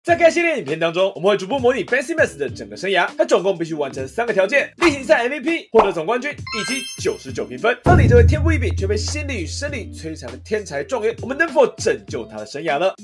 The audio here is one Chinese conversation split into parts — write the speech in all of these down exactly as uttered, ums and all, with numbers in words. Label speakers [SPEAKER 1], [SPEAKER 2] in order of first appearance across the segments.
[SPEAKER 1] 在该系列影片当中，我们会逐步模拟 Ben Simmons 的整个生涯，他总共必须完成三个条件：例行赛 M V P、获得总冠军以及九十九评分。到底这位天赋异禀却被心理与生理摧残的天才状元，我们能否拯救他的生涯呢？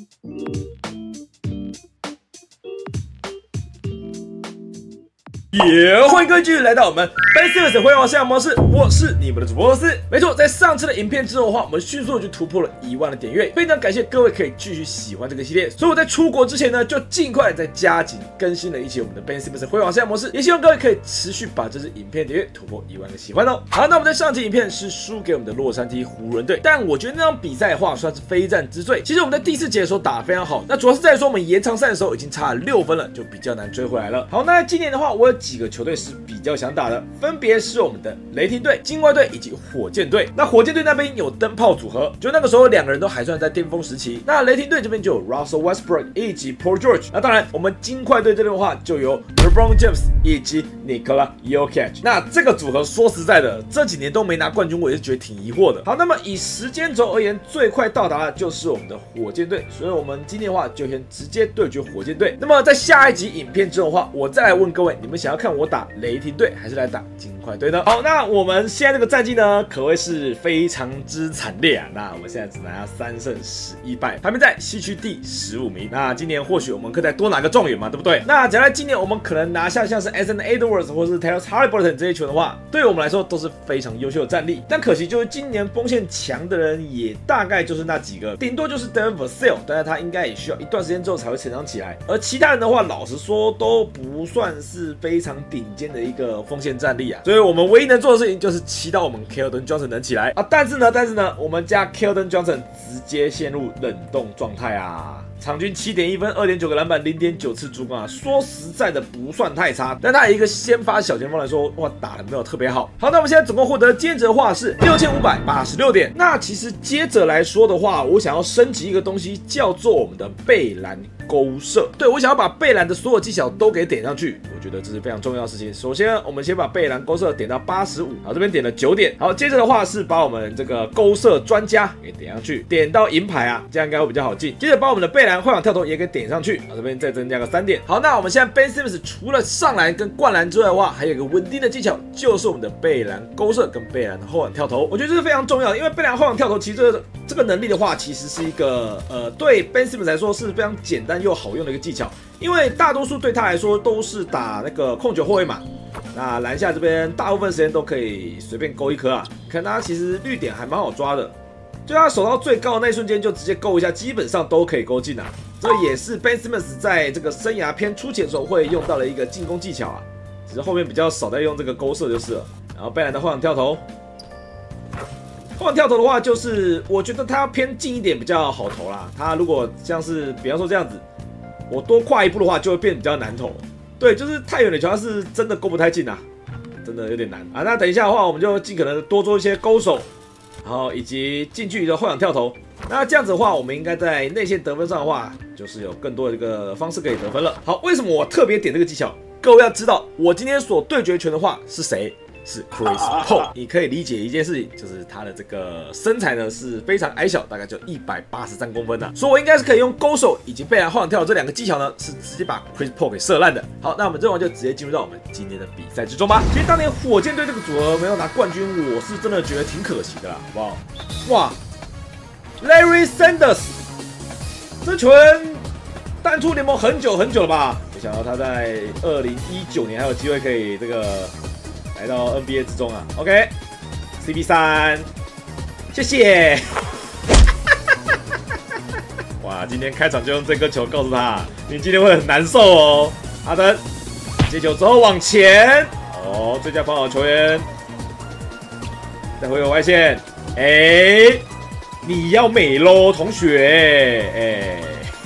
[SPEAKER 1] 耶、yeah, 欢迎各位继续来到我们 Ben Simmons 辉煌生涯模式，我是你们的主播罗斯。没错，在上次的影片之后的话，我们迅速的就突破了一万的点阅，非常感谢各位可以继续喜欢这个系列。所以我在出国之前呢，就尽快在加紧更新了一期我们的 Ben Simmons 辉煌生涯模式，也希望各位可以持续把这支影片点阅突破一万个喜欢哦。好，那我们在上期影片是输给我们的洛杉矶湖人队，但我觉得那场比赛的话算是非战之罪。其实我们在第四节的时候打得非常好，那主要是在于说我们延长赛的时候已经差了六分了，就比较难追回来了。好，那今年的话，我有几个球队是比较想打的，分别是我们的雷霆队、金块队以及火箭队。那火箭队那边有灯泡组合，就那个时候两个人都还算在巅峰时期。那雷霆队这边就有 Russell Westbrook 以及 Paul George。那当然，我们金块队这边的话就有 LeBron James 以及 Nikola Jokic。那这个组合说实在的，这几年都没拿冠军，我也是觉得挺疑惑的。好，那么以时间轴而言，最快到达的就是我们的火箭队，所以我们今天的话就先直接对决火箭队。那么在下一集影片之后的话，我再来问各位，你们想要看我打雷霆队还是来打金块队呢？好，那我们现在这个战绩呢，可谓是非常之惨烈啊。那我们现在只拿下三胜十一败，排名在西区第十五名。那今年或许我们可以再多拿个状元嘛，对不对？那假如今年我们可能拿下像是 Anthony Edwards 或是 Tyrese Haliburton 这些球的话，对于我们来说都是非常优秀的战力。但可惜就是今年锋线强的人也大概就是那几个，顶多就是 Devin Vassell， 但是他应该也需要一段时间之后才会成长起来。而其他人的话，老实说都不算是非常顶尖的一个锋线战力啊。所以我们唯一能做的事情就是祈祷我们 Keldon Johnson 能起来啊。但是呢，但是呢，我们家 Keldon Johnson 直接陷入冷冻状态啊。场均 七点一分 二点九个篮板 零点九次助攻啊，说实在的不算太差，但他以一个先发小前锋来说，哇，打得没有特别好。好，那我们现在总共获得接着的话是六千五百八十六点。那其实接着来说的话，我想要升级一个东西，叫做我们的背篮勾射。对，我想要把背篮的所有技巧都给点上去，我觉得这是非常重要的事情。首先，我们先把背篮勾射点到八十五，好，这边点了九点。好，接着的话是把我们这个勾射专家给点上去，点到银牌啊，这样应该会比较好进。接着把我们的背篮换挡跳投也给点上去，好，这边再增加个三点。好，那我们现在 Ben Simmons 除了上篮跟灌篮之外的话，还有一个稳定的技巧，就是我们的背篮勾射跟背篮的后仰跳投。我觉得这是非常重要的，因为背篮后仰跳投其实这个这个能力的话，其实是一个呃对 Ben Simmons 来说是非常简单又好用的一个技巧，因为大多数对他来说都是打那个控球后卫嘛。那篮下这边大部分时间都可以随便勾一颗啊，看他其实绿点还蛮好抓的。就他手到最高的那一瞬间就直接勾一下，基本上都可以勾进啊。这也是 Ben Simmons 在这个生涯偏初期的时候会用到的一个进攻技巧啊，只是后面比较少在用这个勾射就是了。然后背篮的后仰跳投，后仰跳投的话，就是我觉得他要偏近一点比较好投啦。他如果像是比方说这样子，我多跨一步的话，就会变得比较难投。对，就是太远的球，他是真的勾不太进啊，真的有点难啊。那等一下的话，我们就尽可能多做一些勾手。然后以及近距离的后仰跳投，那这样子的话，我们应该在内线得分上的话，就是有更多的这个方式可以得分了。好，为什么我特别点这个技巧？各位要知道，我今天所对决权的话是谁？是 Chris Paul。你可以理解一件事情，就是他的这个身材呢是非常矮小，大概就一百八十三公分呐、啊，所以我应该是可以用勾手以及背篮后仰跳这两个技巧呢，是直接把 Chris Paul 给射烂的。好，那我们这完就直接进入到我们今天的比赛之中吧。其实当年火箭队这个组合没有拿冠军，我是真的觉得挺可惜的啦，好不好？哇 ，Larry Sanders， 这球员淡出联盟很久很久了吧？没想到他在二零一九年还有机会可以这个。来到 N B A 之中啊 ，OK，C P 三，谢谢。哇，今天开场就用这颗球告诉他，你今天会很难受哦。哈登接球之后往前，哦，最佳防守球员，再回有外线，哎、欸，你要美喽，同学，哎、欸，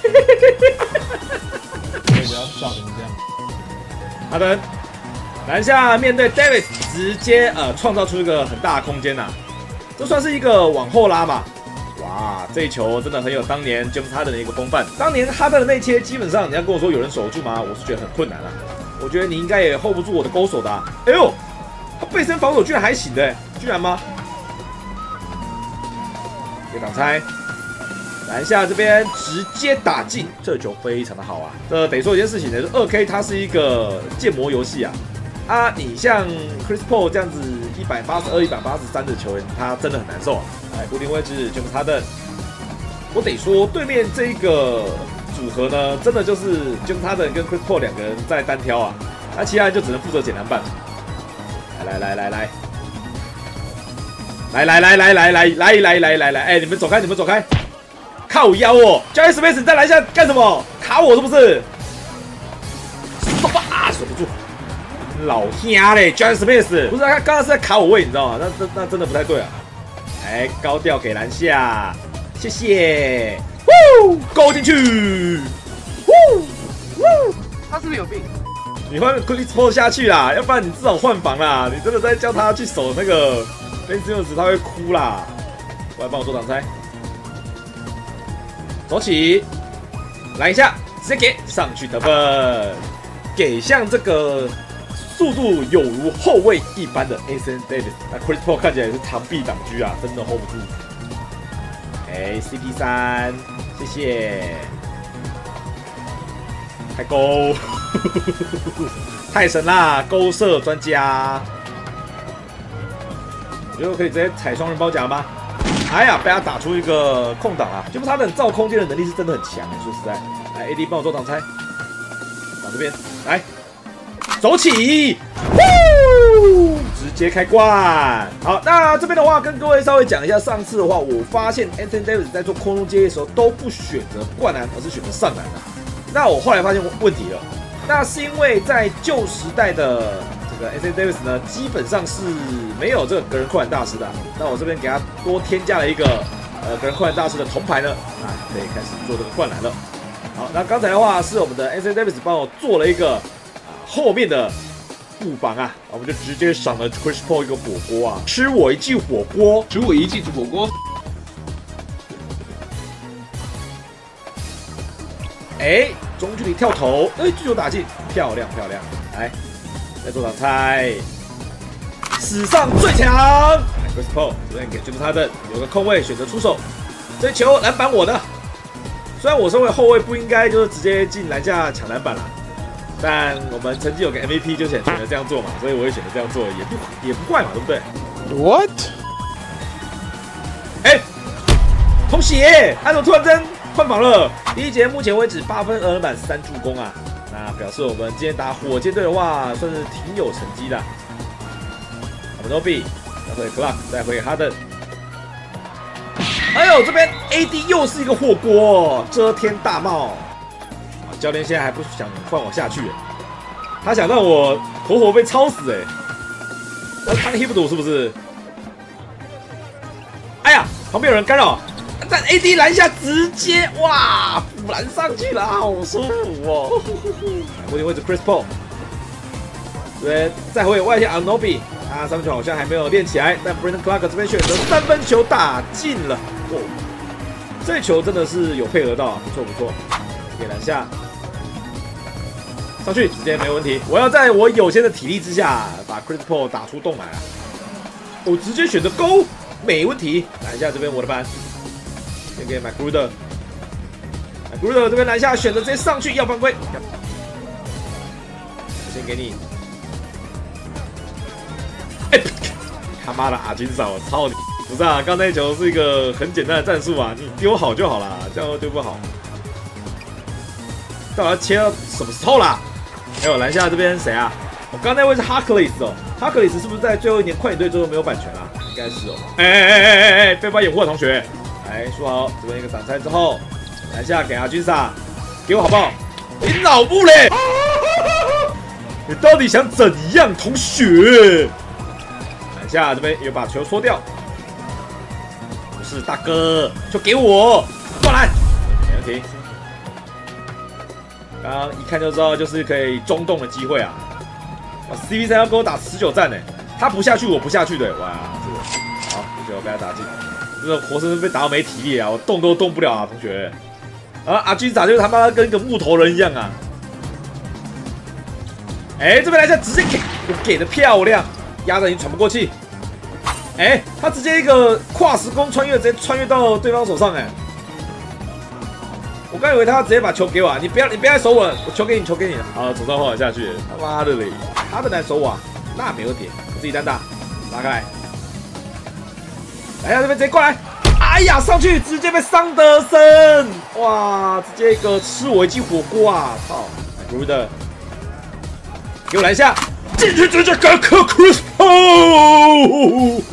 [SPEAKER 2] 不要笑成这样。
[SPEAKER 1] 哈登。篮下面对 Davis， 直接呃创造出一个很大的空间呐、啊，这算是一个往后拉吧。哇，这一球真的很有当年 James Harden 的一个风范。当年哈登的内切，基本上你要跟我说有人守住吗？我是觉得很困难啊。我觉得你应该也 hold 不住我的勾手的、啊。哎呦，他背身防守居然还行的，居然吗？有挡拆， 篮下这边直接打进，这球非常的好啊。这得说一件事情呢，就是二 K 它是一个建模游戏啊。啊，你像 Chris Paul 这样子一百八十二、一百八十三的球员，他真的很难受啊。来，固定位置就是他的。我得说，对面这一个组合呢，真的就是就是他的跟 Chris Paul 两个人在单挑啊，那其他人就只能负责捡篮板。来来来来来。 来来来来来来来来来来来，哎，你们走开，你们走开！靠腰哦 ，Johnny Smith 你在篮下干什么？卡我是不是？啊，守不住，老兄嘞 ，Johnny Smith 不是他刚刚是在卡我位，你知道吗？那那那真的不太对啊！哎，高调给篮下，谢谢，呼，勾进去，呼，呼，
[SPEAKER 2] 他是不是有病？
[SPEAKER 1] 你换 Chris Paul 下去啦，要不然你至少换防啦，你真的在叫他去守那个。 Ben Simmons 他会哭啦！过来帮我做挡拆，走起，来一下，直接给上去得分，给像这个速度有如后卫一般的 Anthony Davis， 那 Chris Paul 看起来也是螳臂挡车啊，真的 hold 不住。哎 ，C P 三，谢谢，开勾，太神啦，勾射专家。 觉得可以直接踩双人包夹吗？哎呀，被他打出一个空档啊！就是他的造空间的能力是真的很强，说实在。来 ，A D 帮我做挡拆，打这边来，走起，呼，直接开罐。好，那这边的话跟各位稍微讲一下，上次的话我发现 Anthony Davis 在做空中接力的时候都不选择灌篮，而是选择上篮啊。那我后来发现问题了，那是因为在旧时代的。 Anthony Davis 呢，基本上是没有这个个人扣篮大师的。那我这边给他多添加了一个呃个人扣篮大师的铜牌呢，啊，可以开始做这个灌篮了。好，那刚才的话是我们的 Anthony Davis 帮我做了一个啊后面的布防啊，我们就直接赏了 Chris Paul 一个火锅啊，吃我一记火锅，
[SPEAKER 2] 吃我一记火锅。
[SPEAKER 1] 哎，中距离跳投，哎，这球打进，漂亮漂亮，来。 再做挡拆，史上最强 ！Chris Paul 这边给 James Harden 有个空位，选择出手，这球篮板我的。虽然我身为后卫不应该就是直接进篮下抢篮板啦，但我们曾经有个 M V P 就选选择这样做嘛，所以我也选择这样做，也不也不怪嘛，对不对
[SPEAKER 2] ？What？
[SPEAKER 1] 哎，同血，他怎么突然间换防了？第一节目前为止八分二篮板三助攻啊！ 那表示我们今天打火箭队的话，算是挺有成绩的。我们 Nobi 再回 Clark， 再回 Harden。哎呦，这边 A D 又是一个火锅，遮天大帽。啊，教练现在还不想换我下去，他想让我活活被超死哎。那他 hip 赌是不是？哎呀，旁边有人干扰。 但 A D 篮下直接哇补篮上去了，好舒服哦！固定位置 Chris Paul， 这边再回外线 Anunoby， 他三分球好像还没有练起来，但 Brandon Clark 这边选择三分球打进了，哦，这球真的是有配合到，不错不错，给篮下上去直接没有问题。我要在我有限的体力之下把 Chris Paul 打出洞来啊！我直接选择勾，没问题。篮下这边我的班。 先给 McGruder，McGruder 这边篮下选择直接上去要犯规，先给你。哎，他妈的阿金嫂，我操你！不是啊，刚才那球是一个很简单的战术啊，你丢好就好啦，这样丢不好。到底要切到什么时候啦？还有篮下这边谁啊？我刚才那位是 Harkless 哦 ，Harkless 是不是在最后一年快艇队之后没有版权啊？应该是哦。哎哎哎哎哎哎，被把掩护的同学。 来，说好，这边一个挡拆之后，篮下给阿军萨，给我好不好？你脑部嘞！你到底想怎样，同学？篮下这边又把球搓掉，不是大哥，就给我过来，没问题。刚刚一看就知道，就是可以中洞的机会啊！哇 ，C P 三要跟我打持久战呢，他不下去，我不下去的，哇，这个好，这球被他打进。 这个活生生被打到没体力啊！我动都动不了啊，同学。啊，阿军咋就他妈跟一个木头人一样啊？哎，这边来一下，直接给，我给的漂亮，压着你喘不过气。哎，他直接一个跨时空穿越，直接穿越到对方手上，哎， 我刚以为他要直接把球给我、啊，你不要你不要再守我了，我球给你，球给你了。好，左上后下去，他妈的嘞，他的来守我、啊，那没有点，我自己单打，拉开来，来呀这边直接过来，哎呀上去直接被桑德森，哇，直接一个吃我一记火锅啊，操 ，Good 的，给我来一下，进去直接干克 Chris Paul。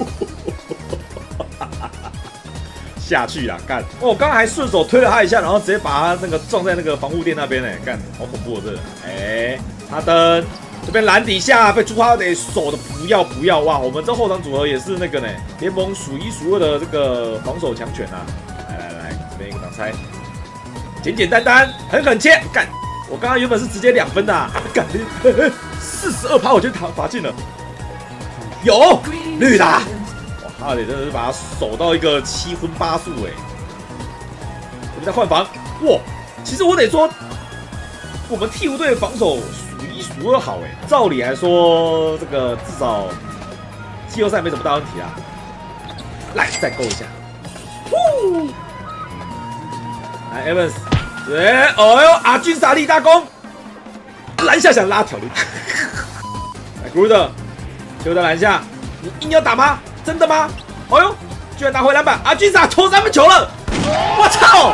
[SPEAKER 1] 下去啦，干！哦，刚刚还顺手推了他一下，然后直接把他那个撞在那个防护垫那边呢，干，好恐怖哦这个！哎，哈登这边篮底下被朱哈德守的不要不要哇！我们这后场组合也是那个呢，联盟数一数二的这个防守强权啊！来来来，这边一个挡拆，简简单单，狠狠切，干！我刚刚原本是直接两分的、啊，干，四十二趴我就罚罚进了，有绿的。哈登真的是把他守到一个七荤八素哎！我们在换防，哇！其实我得说，我们鹈鹕队的防守数一数二好哎。照理来说，这个至少季后赛没什么大问题啊。来，再勾一下，呼！来 ，Evans， 哎，哦呦，阿军萨立大功，篮下想拉条力，来 ，Good， 球在篮下，你硬要打吗？真的吗？哎呦，居然拿回篮板！阿军萨投三分球了！我操！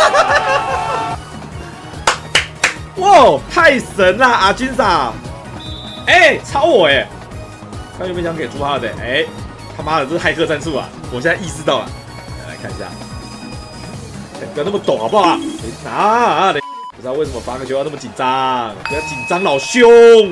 [SPEAKER 1] 哇，太神了，阿军萨！哎，超我哎！刚有没有想给朱哈的？哎，他妈的，这是骇客战术啊！我现在意识到了，来看一下，不要那么抖好不好？啊！不知道为什么罚个球要那么紧张，不要紧张，老兄。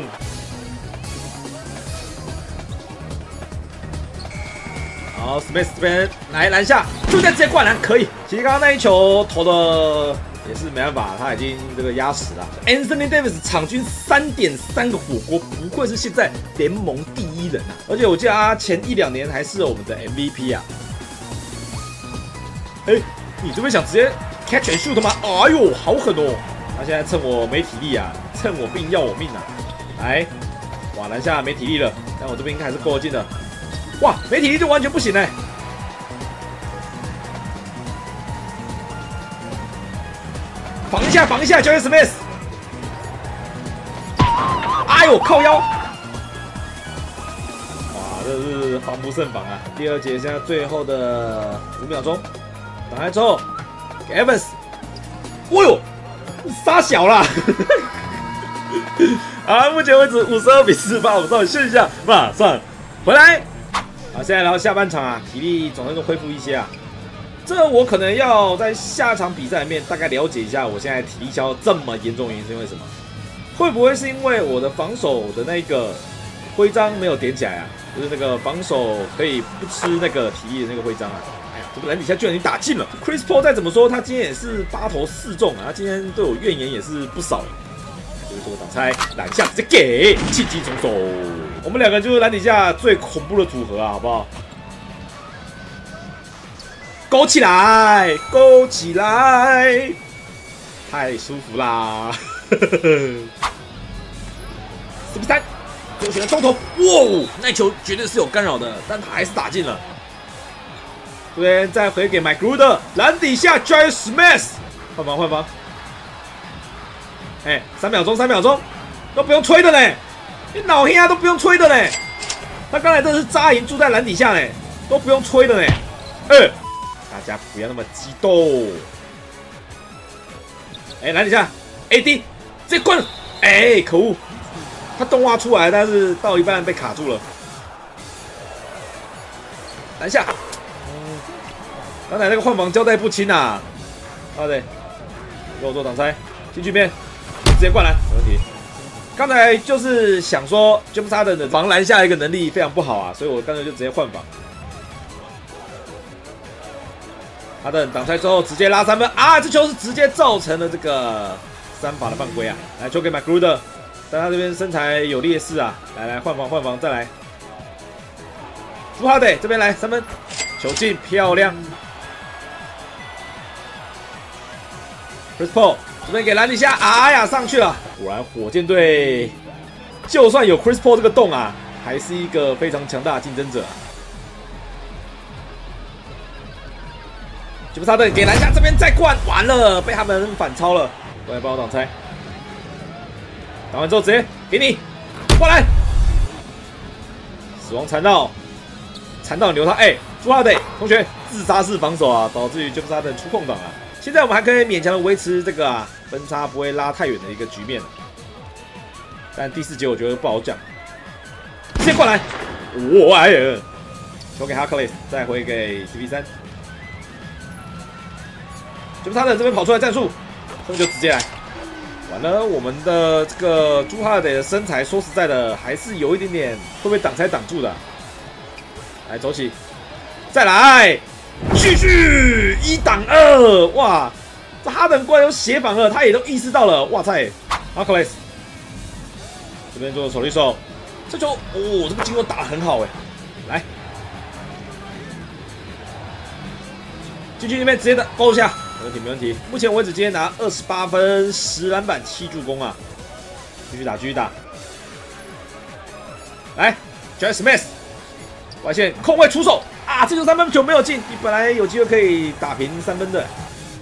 [SPEAKER 1] 好 ，Smith 这边来篮下，就在直接灌篮，可以。其实刚刚那一球投的也是没办法，他已经这个压死了。Anthony Davis 场均三点三个火锅，不愧是现在联盟第一人啊！而且我记得他前一两年还是我们的 M V P 啊。哎、欸，你这边想直接 catch and shoot 吗？哎呦，好狠哦！他现在趁我没体力啊，趁我病要我命啊！来，哇，篮下没体力了，但我这边应该还是够得进的。哇，没体力就完全不行哎、欸！防一下，防一下 ，Jalen Smith。哎呦，靠腰！哇，这是防不胜防啊！第二节现在最后的五秒钟，打开之后给 Evans。哦呦，杀小啦！啊，目前为止五十二比四十八，我们稍微休息一下，马上回来。好，现在来到下半场啊，体力总算是恢复一些啊。这我可能要在下场比赛里面大概了解一下，我现在体力消耗这么严重，原因是因为什么？会不会是因为我的防守的那个徽章没有点起来啊？就是那个防守可以不吃那个体力的那个徽章啊？哎呀，这个篮底下居然已经打进了。Chris Paul 再怎么说，他今天也是八投四中啊，他今天对我怨言也是不少。就是这个挡拆，篮下直接给，气机重手。我们两个人就是篮底下最恐怖的组合啊，好不好？勾起来，勾起来，太舒服啦！四比三，右前的中投，哇，那球绝对是有干扰的，但他还是打进了。这边再回给 McGruder， 篮底下 Jalen Smith， 换防换防。哎、欸，三秒钟，三秒钟，都不用吹的嘞！你老黑啊都不用吹的嘞！他刚才真的是扎营住在篮底下嘞，都不用吹的嘞！哎、欸，大家不要那么激动。哎、欸，篮底下 A D 直接灌，哎、欸，可恶！他洞挖出来，但是到一半被卡住了。篮下，刚才那个换防交代不清啊！啊对，给我做挡拆，进去面。直接灌篮，没问题。刚才就是想说 ，James Harden 的防篮下一个能力非常不好啊，所以我刚才就直接换防。哈登挡拆之后直接拉三分啊！这球是直接造成了这个三罚的犯规啊！来，球给 McGruder， 但他这边身材有劣势啊！来来换防换防，再来。朱哈德这边来三分，球进漂亮。Chris Paul。这边给篮底下，哎呀上去了！果然火箭队就算有 Chris Paul 这个洞啊，还是一个非常强大的竞争者、啊。 吉普沙顿给篮下这边再灌，完了被他们反超了。过来帮我挡拆，挡完之后直接给你过来，死亡缠绕，缠绕牛他哎，朱哈德同学自杀式防守啊，导致于吉普沙顿出空档啊。现在我们还可以勉强的维持这个啊分差不会拉太远的一个局面，但第四节我觉得不好讲。直接过来，哇呀！球给哈克雷斯，再回给 C P 三。吉普沙顿这边跑出来战术，他们就直接来。完了，我们的这个朱哈德的身材，说实在的，还是有一点点会被挡拆挡住的。来走起，再来，继续一挡二，哇！这哈登过来有协防了，他也都意识到了，哇塞！哈克雷斯这边做手力手，这球哦，这个进攻打得很好哎，来。进去那边直接的勾一下，没问题没问题。目前为止今天拿二十八分、十篮板、七助攻啊！继续打，继续打。来 ，J. Smith， 外线空位出手啊！这球三分球没有进，你本来有机会可以打平三分的。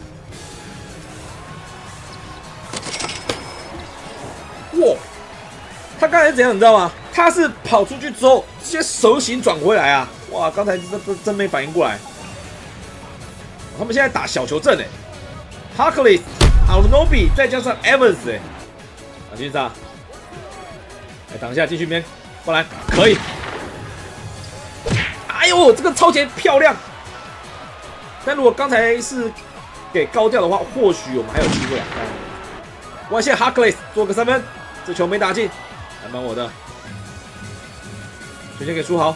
[SPEAKER 1] 哇！他刚才怎样你知道吗？他是跑出去之后直接蛇形转回来啊！哇，刚才真真真没反应过来。他们现在打小球阵哎 ，Harkless、Anunoby 再加上 Evans 哎，啊，继续杀，来挡一下进去边，过来可以。哎呦，这个超前漂亮！但如果刚才是给高调的话，或许我们还有机会啊。外线 Harkless 做个三分，这球没打进，来帮我的，球先给书豪，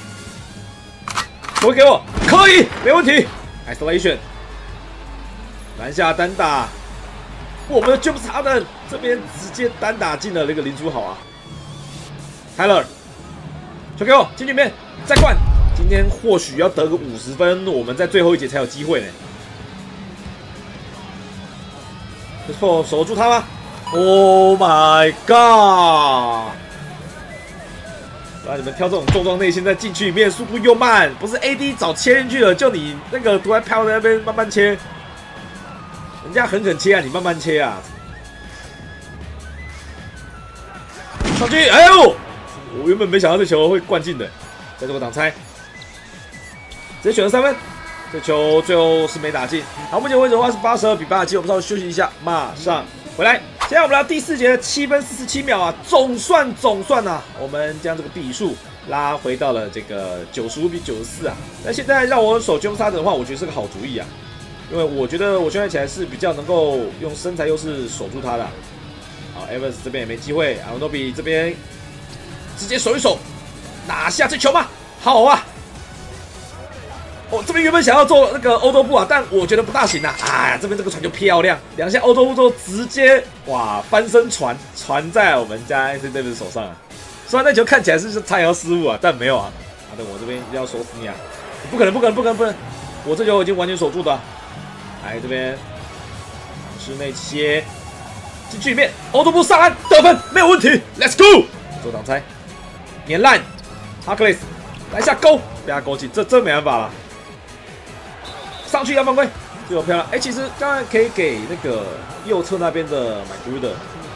[SPEAKER 1] 球给我，可以，没问题。Isolation， 篮下单打，我们的 James Harden 这边直接单打进了那个林书豪啊 ，Tyler， 球给我进里面再灌，今天或许要得个五十分，我们在最后一节才有机会呢。不错，守住他吗 ？Oh my god！啊！你们挑这种重装内线，在禁区里面速度又慢，不是 A D 早切进去了，就你那个独来飘在那边慢慢切，人家狠狠切啊，你慢慢切啊！上去，哎呦！我原本没想到这球会灌进的，在这个挡拆，直接选了三分，这球最后是没打进。好，目前为止的话是八十二比八十七，我们稍微休息一下，马上回来。现在我们来第四节的七分四十七秒啊，总算总算啊，我们将这个比数拉回到了这个九十五比九十四啊。那现在让我守James Harden的话，我觉得是个好主意啊，因为我觉得我现在起来是比较能够用身材优势守住他的。好 ，Evans 这边也没机会 ，Anunoby 这边直接守一守，拿下这球嘛，好啊。哦，这边原本想要做那个欧洲步啊，但我觉得不大行啊。哎呀，这边这个传球漂亮，两下欧洲步之后直接哇翻身传传在我们家 Anthony Davis 手上啊。虽然那球看起来是差点要失误啊，但没有啊。好的，我这边要守死你啊！不可能，不可能，不可能，不能！我这球已经完全守住的、啊。来这边室内切进去里面，欧洲步上篮得分没有问题 ，Let's go！ 做挡拆，碾烂 Harkless 来下勾，被他勾进，这真没办法了。上去要犯规，这球漂亮。哎、欸，其实刚才可以给那个右侧那边的 McGruder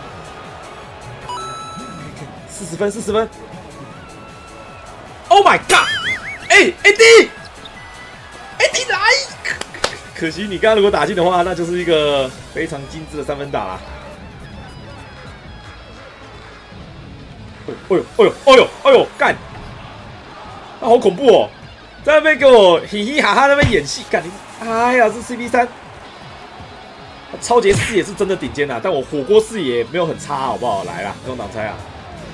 [SPEAKER 1] 四十分，四十分。Oh my god！ 哎、欸、，A D，A D 来！可惜你刚刚如果打进的话，那就是一个非常精致的三分打啦。哎呦，哎呦，哎呦，哎呦，干！那好恐怖哦！在那边给我嘻嘻哈哈那边演戏，干你！哎呀，这 C P 三，超杰视野是真的顶尖啊，但我火锅视野没有很差，好不好？来啦，这种挡拆啊，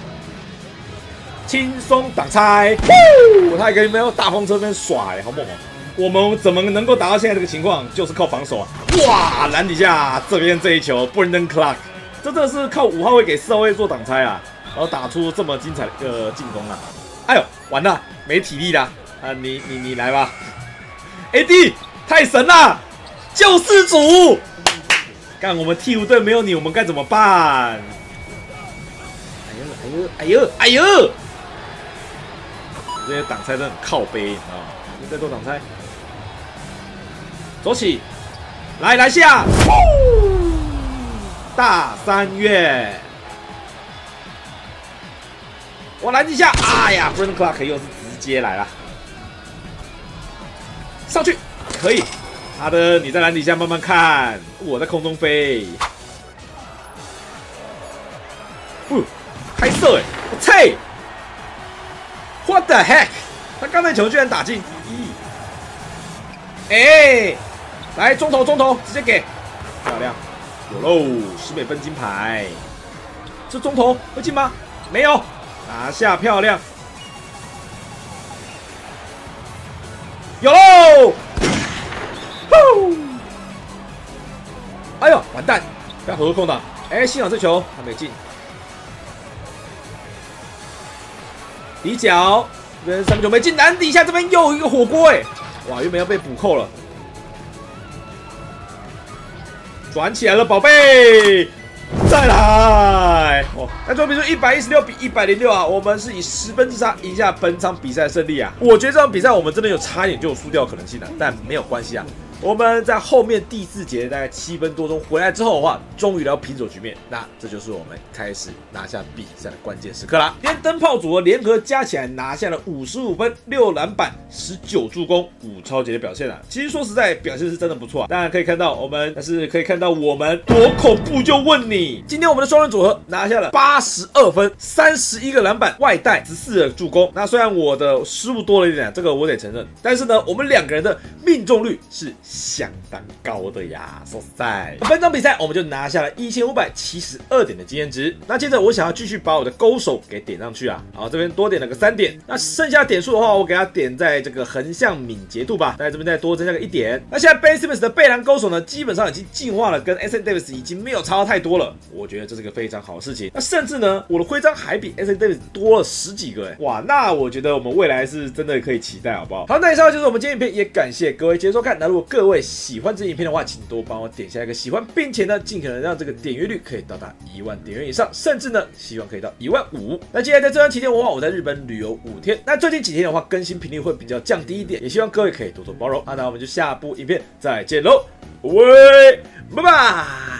[SPEAKER 1] 轻松挡拆，他还可以没有大风车那边耍、欸，好猛哦！我们怎么能够达到现在这个情况？就是靠防守啊！哇，篮底下这边这一球 ，Brandon Clark， 这真的是靠五号位给四号位做挡拆啊，然后打出这么精彩的一个进攻啊！哎呦，完了，没体力啦！啊，你你你来吧 ，A D 太神了，救世主！干，我们鹈鹕队没有你，我们该怎么办？哎呦哎呦哎呦哎呦！这些挡拆真的很靠背，你知道吗？再做挡拆， 走起，来来下，大三元，我拦一下，哎呀 ，Brandon Clark 又是直接来了，上去可以，好的，你在篮底下慢慢看，我在空中飞，不，开射哎，我操 ！What the heck？ 他刚才球居然打进，哎、欸，来中投中投，直接给，漂亮，有喽，十美分金牌，这中投会进吗？没有，拿下漂亮，有喽，哎呦，完蛋，不要合空档，哎、欸，幸好这球还没进，底角。 这边三分球没进，篮底下这边又一个火锅哎！哇，原本要被补扣了，转起来了，宝贝，再来！哦，那最后比数一百一十六比一百零六啊，我们是以十分之差赢下本场比赛的胜利啊！我觉得这场比赛我们真的有差一点就有输掉的可能性了，但没有关系啊。 我们在后面第四节大概七分多钟回来之后的话，终于来到平手局面。那这就是我们开始拿下比赛的关键时刻啦。今天灯泡组合联合加起来拿下了五十五分、六篮板、十九助攻、五超节的表现啊。其实说实在，表现是真的不错啊。当然可以看到我们，但是可以看到我们多恐怖就问你，今天我们的双人组合拿下了八十二分、三十一个篮板、外带十四个助攻。那虽然我的失误多了一点，这个我得承认，但是呢，我们两个人的命中率是 相当高的呀，说实在，本场比赛我们就拿下了一千五百七十二点的经验值。那接着我想要继续把我的勾手给点上去啊，好，这边多点了个三点。那剩下点数的话，我给它点在这个横向敏捷度吧，在这边再多增加个一点。那现在 Ben Simmons 的背篮勾手呢，基本上已经进化了，跟 Anthony Davis 已经没有差到太多了。我觉得这是个非常好的事情。那甚至呢，我的徽章还比 Anthony Davis 多了十几个哎，哇，那我觉得我们未来是真的可以期待，好不好？好，那以上就是我们今天影片，也感谢各位接收看。那如果各位 喜欢这影片的话，请多帮我点下一个喜欢，并且呢，尽可能让这个点阅率可以到达一万点阅以上，甚至呢，希望可以到一万五。那接下来在这段期间的话，我在日本旅游五天，那最近几天的话，更新频率会比较降低一点，也希望各位可以多多包容。那那我们就下部影片再见喽，喂，拜拜。